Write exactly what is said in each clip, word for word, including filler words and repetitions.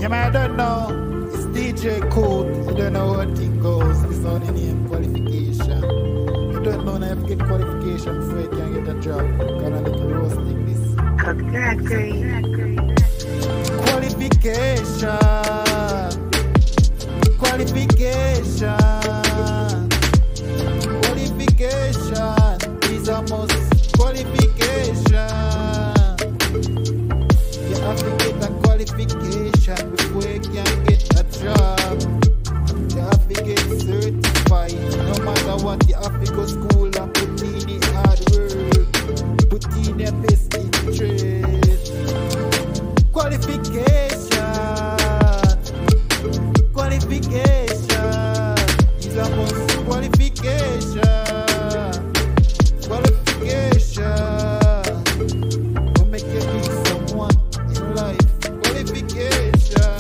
You might don't know, it's D J Code. You don't know how thing goes. This is how the name qualification. You don't know how to get qualification before you can get a job. Gonna look at roasting this. Qualification. Qualification. Qualification is a must. Qualification. You have to get a qualification before you can get a job. You have to get certified. No matter what, you have to go to school and put in the hard work. Put in your best interest. Qualification. Qualification is a must. Qualification. Qualification will make you be someone in life. Qualification.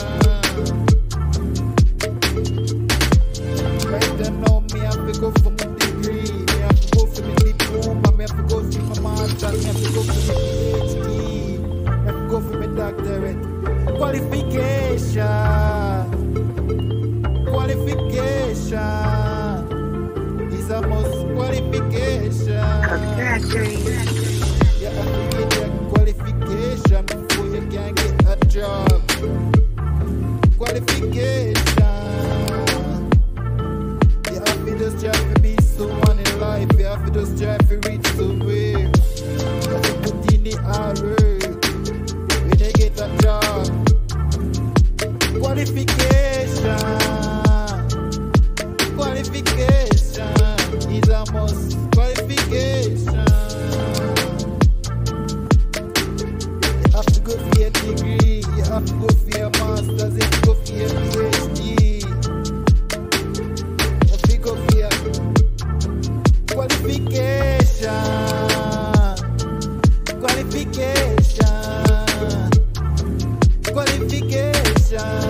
Right them know me have to go for my degree. Me have to go for my diploma. Me have to go for my master's. Me have to go for my PhD. Me have to go for my doctorate. Qualification. Qualification is a must. Qualification. You have to get your qualification before you can get a job. Qualification. You have to just try to be someone in life. You have to just try to reach somewhere. You have to put in the hard work when you get a job. Qualification. Qualification is a must. Qualification. You have to go for your degree. You have to go for your master's. You have to go for your PhD. You have to go for your qualification. Qualification. Qualification.